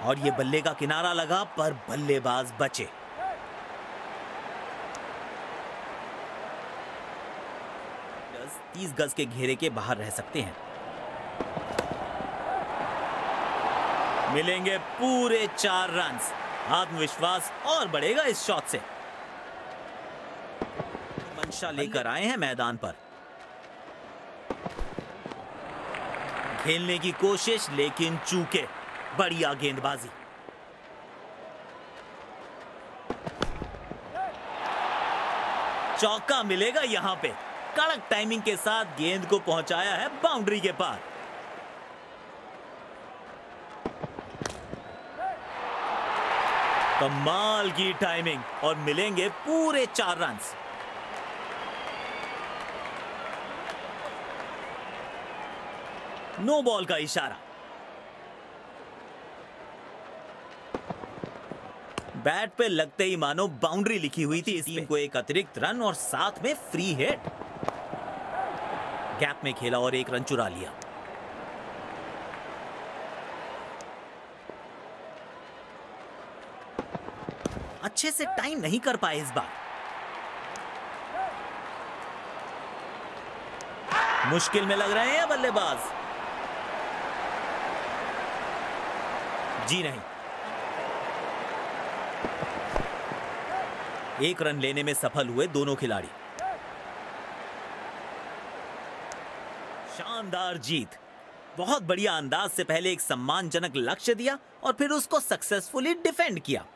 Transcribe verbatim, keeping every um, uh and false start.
और ये बल्ले का किनारा लगा पर बल्लेबाज बचे। तीस गज के घेरे के बाहर रह सकते हैं। मिलेंगे पूरे चार रन। आत्मविश्वास और बढ़ेगा इस शॉट से। मंशा लेकर आए हैं मैदान पर। खेलने की कोशिश लेकिन चूके। बढ़िया गेंदबाजी। चौका मिलेगा यहां पे। कड़क टाइमिंग के साथ गेंद को पहुंचाया है बाउंड्री के पार। कमाल की टाइमिंग और मिलेंगे पूरे चार रन। नो बॉल का इशारा। बैट पे लगते ही मानो बाउंड्री लिखी हुई थी। इस टीम को एक अतिरिक्त रन और साथ में फ्री हिट। गैप में खेला और एक रन चुरा लिया। अच्छे से टाइम नहीं कर पाए इस बार। मुश्किल में लग रहे हैं बल्लेबाज। जी नहीं। एक रन लेने में सफल हुए दोनों खिलाड़ी। शानदार जीत। बहुत बढ़िया अंदाज से पहले एक सम्मानजनक लक्ष्य दिया और फिर उसको सक्सेसफुली डिफेंड किया।